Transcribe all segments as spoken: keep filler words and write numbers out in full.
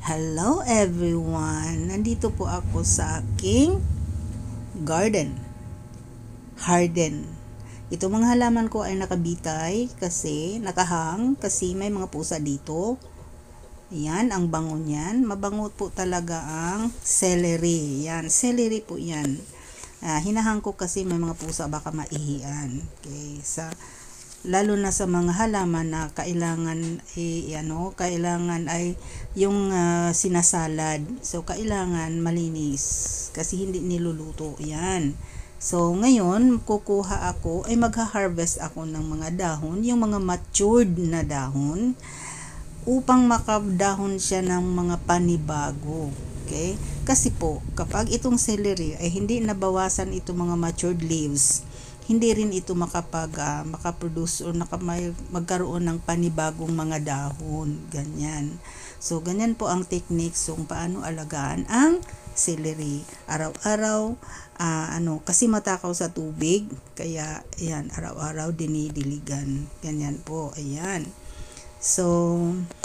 Hello everyone! Nandito po ako sa aking garden. Harden. Ito mga halaman ko ay nakabitay kasi nakahang kasi may mga pusa dito. Yan, ang bango niyan. Mabango po talaga ang celery. Yan, celery po yan. Ah, hinahang ko kasi may mga pusa baka maihian. Okay, sa lalo na sa mga halaman na kailangan eh, ano, kailangan ay yung uh, sinasalad. So kailangan malinis kasi hindi niluluto 'yan. So ngayon kukuha ako ay magha-harvest ako ng mga dahon, yung mga matured na dahon upang makadahon siya ng mga panibago. Okay? Kasi po kapag itong celery ay hindi nabawasan itong mga matured leaves, hindi rin ito makapag uh, makaproduce o nakamay, magkaroon ng panibagong mga dahon, ganyan. So ganyan po ang techniques kung paano alagaan ang celery. Araw-araw uh, ano kasi matakaw sa tubig, kaya ayan, araw-araw dinidiligan. Ganyan po, ayan. So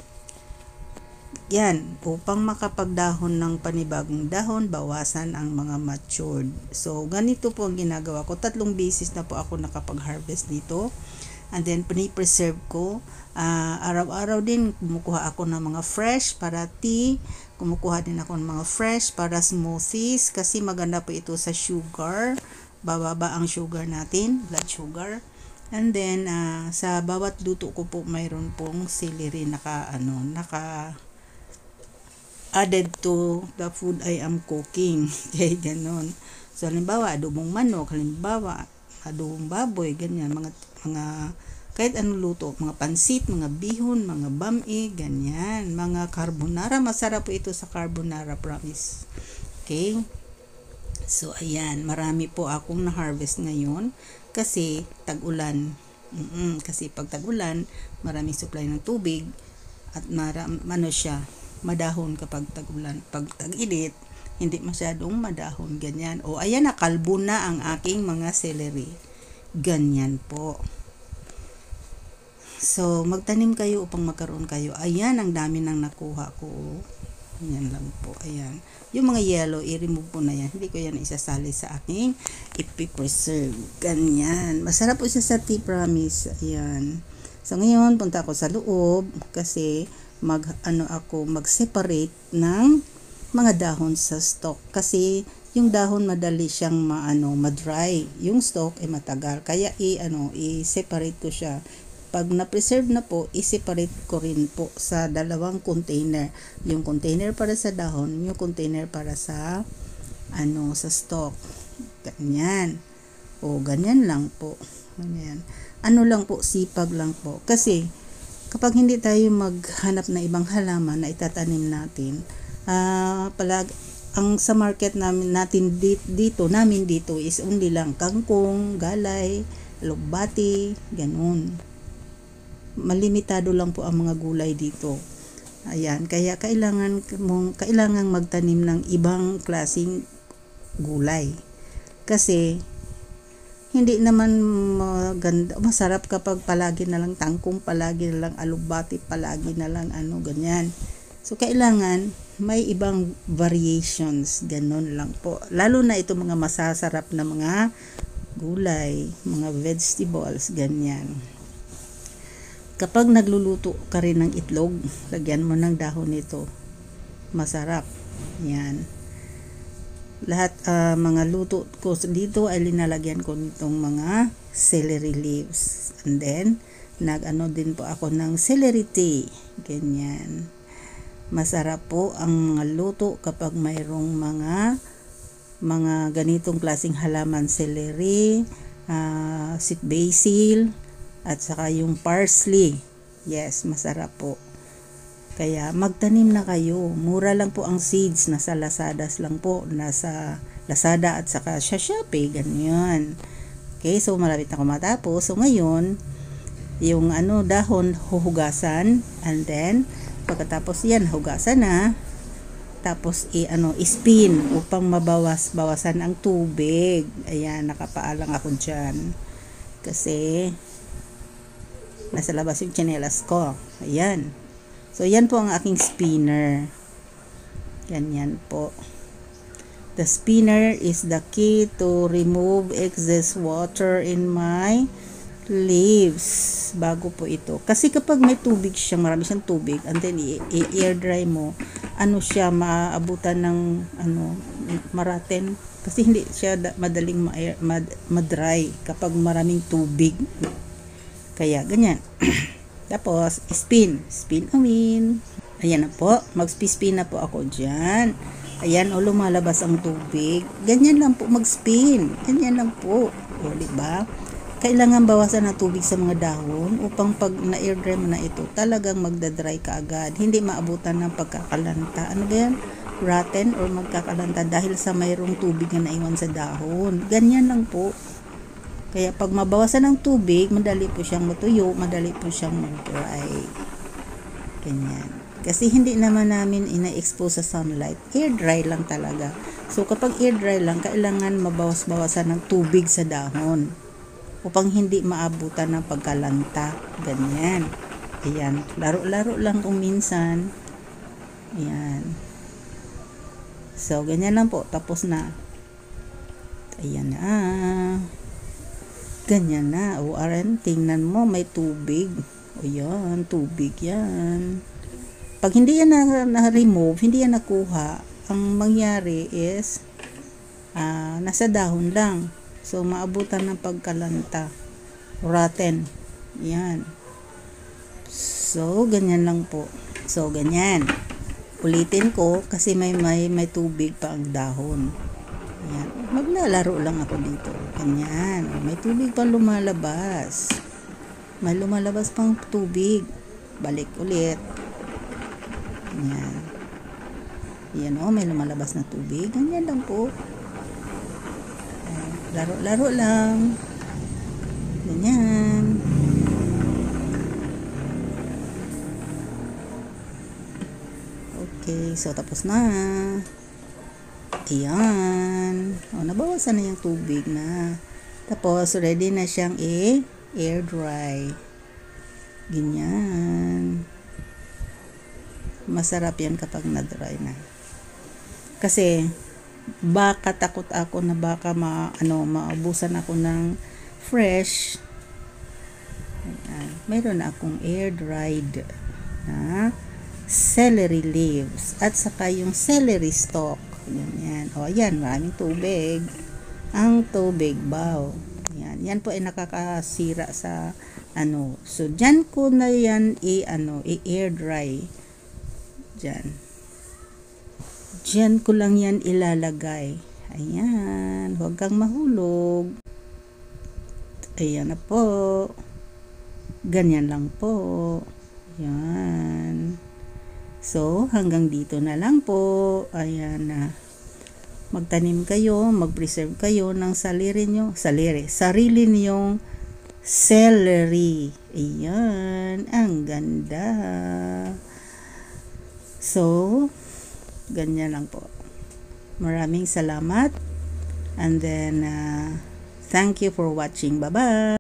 yan, upang makapagdahon ng panibagong dahon, bawasan ang mga matured. So, ganito po ang ginagawa ko. Tatlong beses na po ako nakapag-harvest dito. And then, pini-preserve ko. Uh, araw-araw din, kumukuha ako ng mga fresh para tea. Kumukuha din ako ng mga fresh para smoothies. Kasi maganda po ito sa sugar. Bababa ang sugar natin, blood sugar. And then, uh, sa bawat luto ko po, mayroon pong celery naka, ano, naka, added to the food I am cooking. Kaya ganon. So, halimbawa, adobong manok, halimbawa, adobong baboy, ganyan, mga, mga, kahit anong luto, mga pansit, mga bihon, mga bami, ganyan, mga carbonara, masarap po ito sa carbonara, promise. Okay? So, ayan, marami po akong na-harvest ngayon, kasi tag-ulan. Mm-mm, kasi pag tag-ulan, maraming supply ng tubig, at maram, ano siya, madahon kapag tag-ulan. Pag tag-init, hindi masyadong madahon. Ganyan. O, ayan na, kalbo na ang aking mga celery. Ganyan po. So, magtanim kayo upang magkaroon kayo. Ayan, ang dami nang nakuha ko. Ayan lang po. Ayan. Yung mga yellow, i-remove po na yan. Hindi ko yan isasali sa aking ipipreserve. Ganyan. Masarap po siya sa tea, promise. Ayan. So, ngayon, punta ako sa loob kasi mag ano ako mag-separate ng mga dahon sa stalk kasi yung dahon madali siyang maano ma-dry, yung stalk ay matagal, kaya i ano i-separate ko siya. Pag na-preserve na po, i-separate ko rin po sa dalawang container, yung container para sa dahon, yung container para sa ano sa stalk. Ganyan. O ganyan lang po. Ganyan. Ano lang po, sipag lang po kasi kapag hindi tayo maghanap na ibang halaman na itatanim natin, uh, palag ang sa market namin natin dito, dito namin dito is only lang kangkong, galay, alugbati, ganun. Malimitado lang po ang mga gulay dito. Ayan, kaya kailangan mong kailangang magtanim ng ibang klaseng gulay. Kasi hindi naman maganda, masarap kapag palagi na lang tangkong, palagi na lang alugbati, palagi na lang ano, ganyan. So, kailangan may ibang variations, ganon lang po. Lalo na ito mga masasarap na mga gulay, mga vegetables, ganyan. Kapag nagluluto ka rin ng itlog, lagyan mo ng dahon nito. Masarap. Yan. Lahat uh, mga luto ko dito ay linalagyan ko nitong mga celery leaves. And then, nag-ano din po ako ng celery tea. Ganyan. Masarap po ang mga luto kapag mayroong mga mga ganitong klaseng halaman, celery, uh, sweet basil, at saka yung parsley. Yes, masarap po. Kaya magtanim na kayo. Mura lang po ang seeds. Nasa Lazada lang po. Nasa Lazada at saka sa Shopee. Ganyan. Okay, so malapit na ako matapos. So ngayon, yung ano dahon huhugasan. And then, pagkatapos yan, hugasan na. Tapos, i, ano, spin upang mabawas-bawasan ang tubig. Ayan, nakapaalang ako dyan. Kasi, nasa labas yung tsinelas ko. Ayan. So, yan po ang aking spinner. Ganyan po. The spinner is the key to remove excess water in my leaves. Bago po ito. Kasi kapag may tubig siya, marami siyang tubig, and then i-air dry mo, ano siya, maabutan ng ano, maraten. Kasi hindi siya madaling ma-air, ma-dry kapag maraming tubig. Kaya, ganyan. Tapos, spin. Spin awin. Ayan na po. Mag-spin na po ako dyan. Ayan, o lumalabas ang tubig. Ganyan lang po mag-spin. Ganyan lang po. O, diba? Kailangan bawasan ng tubig sa mga dahon upang pag na-air dry mo na ito, talagang magdadry ka agad. Hindi maabutan ng pagkakalanta. Ano ba yan? Rotten or magkakalanta dahil sa mayroong tubig na naiwan sa dahon. Ganyan lang po. Kaya pag mabawasan ng tubig, madali po siyang matuyo, madali po siyang mag-dry. Ganyan. Kasi hindi naman namin ina-expose sa sunlight. Air dry lang talaga. So kapag air dry lang, kailangan mabawas-bawasan ng tubig sa dahon upang hindi maabutan ng pagkalanta. Ganyan. Ayan. Laro-laro lang kung minsan. Ayan. So, ganyan lang po. Tapos na. Ayan na. Ganyan na. O, aran, tingnan mo, may tubig. O, yan. Tubig yan. Pag hindi yan na-remove, hindi yan nakuha, ang mangyari is, uh, nasa dahon lang. So, maabutan ng pagkalanta. Rotten. Yan. So, ganyan lang po. So, ganyan. Ulitin ko kasi may, may, may tubig pa ang dahon. Yan. Maglalaro lang ako dito. Ganyan. May tubig pa lumalabas. May lumalabas pang tubig. Balik ulit. Yan. Yan o, may lumalabas na tubig. Ganyan lang po. Laro-laro lang. Ganyan. Okay, so tapos na. Ayan. O, nabawasan na yung tubig na. Tapos, ready na siyang i-air dry. Ganyan. Masarap yan kapag na-dry na. Kasi, baka takot ako na baka ma, ano, maubusan ako ng fresh. Ayan. Mayroon na akong air-dried na celery leaves. At saka yung celery stalk. Yan, yan. O, yan. Maraming tubig. Ang tubig, baw. Yan. Yan po ay nakakasira sa, ano. So, dyan ko na yan i, ano, i-air dry. Dyan. Diyan ko lang yan ilalagay. Ayan. Huwag kang mahulog. Ayan na po. Ganyan lang po. Ayan. So, hanggang dito na lang po. Ayan na. Magtanim kayo, mag-preserve kayo ng sarili nyo, sarili, sarili niyong celery. Ayan. Ang ganda. So, ganyan lang po. Maraming salamat. And then, uh, thank you for watching. Bye-bye.